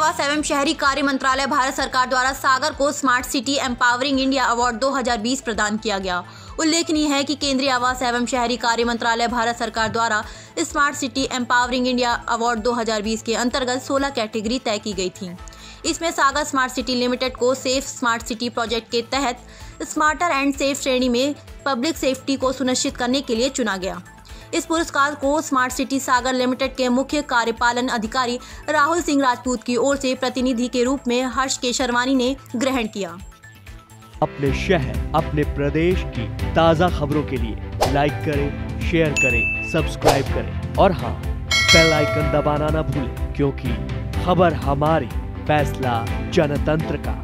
आवास एवं शहरी कार्य मंत्रालय भारत सरकार द्वारा सागर को smart city empowering India award 2020 प्रदान किया गया। उल्लेखनीय है कि केंद्रीय आवास एवं शहरी कार्य मंत्रालय भारत सरकार द्वारा smart city empowering India award 2020 के अंतर्गत 16 कैटेगरी तय की गई थी। इसमें सागर स्मार्ट सिटी लिमिटेड को सेफ स्मार्ट सिटी प्रोजेक्ट के तहत स्मार्टर एंड सेफ श्रेणी में पब्लिक सेफ्टी को सुनिश्चित करने के लिए चुना गया। इस पुरस्कार को स्मार्ट सिटी सागर लिमिटेड के मुख्य कार्यपालन अधिकारी राहुल सिंह राजपूत की ओर से प्रतिनिधि के रूप में हर्ष केशरवानी ने ग्रहण किया। अपने शहर, अपने प्रदेश की ताज़ा खबरों के लिए लाइक करें, शेयर करें, सब्सक्राइब करें और हाँ, बेल आइकन दबाना ना भूलें, क्योंकि खबर हमारी, फैसला जनतंत्र का।